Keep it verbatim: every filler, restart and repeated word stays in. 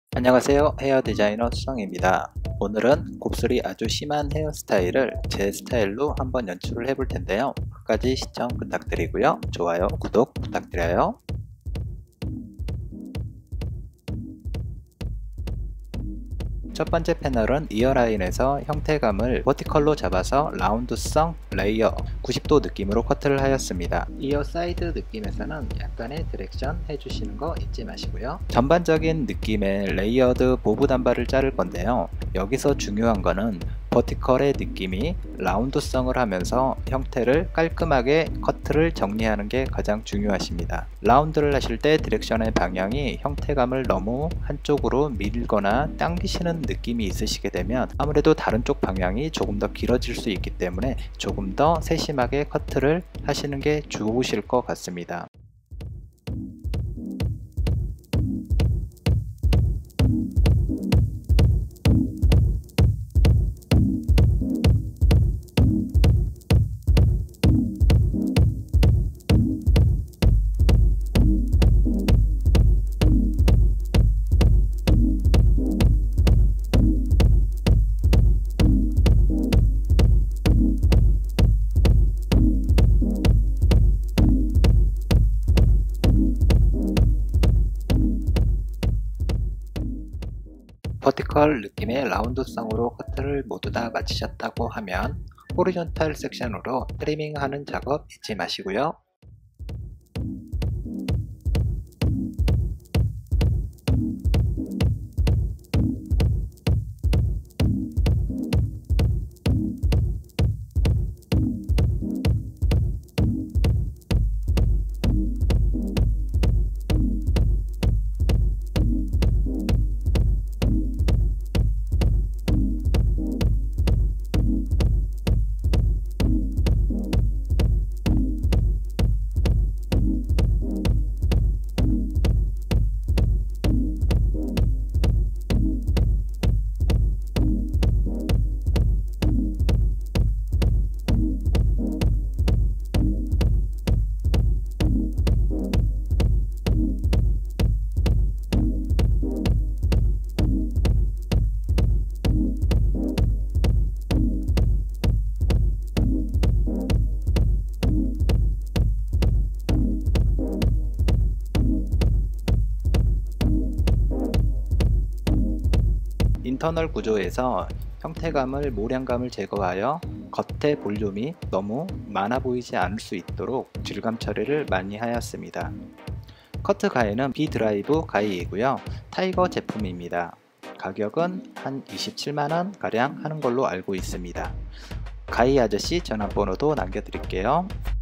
안녕하세요, 헤어 디자이너 수성입니다. 오늘은 곱슬이 아주 심한 헤어스타일을 제 스타일로 한번 연출을 해볼 텐데요. 끝까지 시청 부탁드리고요. 좋아요, 구독 부탁드려요. 첫 번째 패널은 이어라인에서 형태감을 버티컬로 잡아서 라운드성 레이어 구십 도 느낌으로 커트를 하였습니다. 이어 사이드 느낌에서는 약간의 디렉션 해주시는 거 잊지 마시고요. 전반적인 느낌의 레이어드 보브 단발을 자를 건데요. 여기서 중요한 거는 버티컬의 느낌이 라운드성을 하면서 형태를 깔끔하게 커트를 정리하는 게 가장 중요하십니다. 라운드를 하실 때 디렉션의 방향이 형태감을 너무 한쪽으로 밀거나 당기시는 느낌이 있으시게 되면 아무래도 다른 쪽 방향이 조금 더 길어질 수 있기 때문에 조금 더 세심하게 커트를 하시는 게 좋으실 것 같습니다. 버티컬 느낌의 라운드성으로 커트를 모두 다 마치셨다고 하면 호리존탈 섹션으로 트리밍 하는 작업 잊지 마시고요. 인터널 구조에서 형태감을 모량감을 제거하여 겉의 볼륨이 너무 많아 보이지 않을 수 있도록 질감 처리를 많이 하였습니다. 커트 가위는 비드라이브 가위이고요. 타이거 제품입니다. 가격은 한 이십칠만 원 가량 하는 걸로 알고 있습니다. 가위 아저씨 전화번호도 남겨드릴게요.